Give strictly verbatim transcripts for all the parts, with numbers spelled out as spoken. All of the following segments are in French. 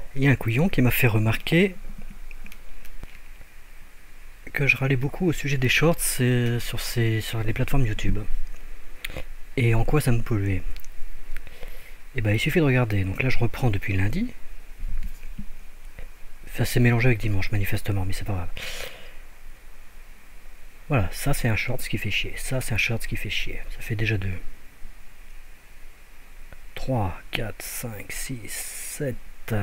Il y a un couillon qui m'a fait remarquer que je râlais beaucoup au sujet des shorts sur, ces, sur les plateformes YouTube. Et en quoi ça me polluait. Et bah il suffit de regarder. Donc là je reprends depuis lundi. Ça s'est mélangé avec dimanche manifestement, mais c'est pas grave. Voilà, ça c'est un short qui fait chier. Ça c'est un short qui fait chier. Ça fait déjà deux. trois, quatre, cinq, six, sept.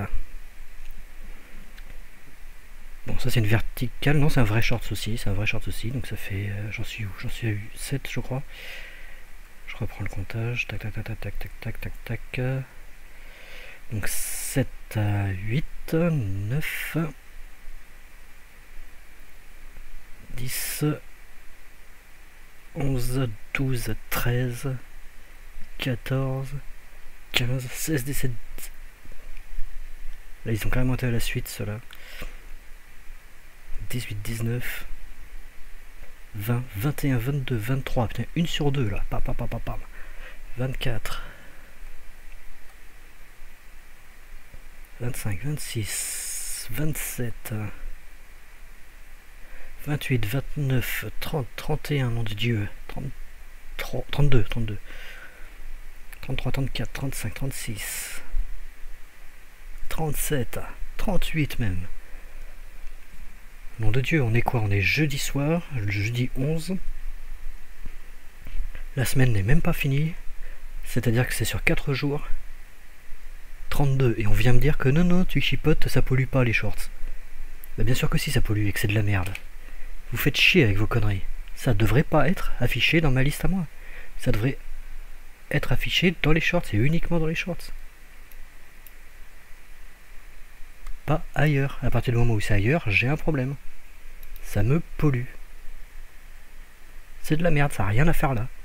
Bon, ça c'est une verticale. Non, c'est un vrai short aussi. C'est un vrai short aussi. Donc ça fait. Euh, j'en suis où? J'en suis à sept, je crois. Je reprends le comptage. Tac, tac, tac, tac, tac, tac, tac, tac, tac. Donc sept à huit, neuf, dix, onze, douze, treize, quatorze, quinze, seize, dix-sept. Là, ils ont carrément été à la suite, ceux-là. dix-huit, dix-neuf, vingt, vingt et un, vingt-deux, vingt-trois. Putain, une sur deux, là. Pam, pam, pam, pam, pam. vingt-quatre. vingt-cinq, vingt-six, vingt-sept, vingt-huit, vingt-neuf, trente, trente et un, nom de Dieu, trente, trente-deux, trente-deux, trente-trois, trente-quatre, trente-cinq, trente-six, trente-sept, trente-huit même. Nom de Dieu, on est quoi? On est jeudi soir, le jeudi onze. La semaine n'est même pas finie, c'est-à-dire que c'est sur quatre jours. trente-deux, et on vient me dire que non, non, tu chipotes, ça pollue pas les shorts. Bah bien sûr que si, ça pollue et que c'est de la merde. Vous faites chier avec vos conneries. Ça devrait pas être affiché dans ma liste à moi. Ça devrait être affiché dans les shorts, et uniquement dans les shorts. Pas ailleurs. À partir du moment où c'est ailleurs, j'ai un problème. Ça me pollue. C'est de la merde, ça n'a rien à faire là.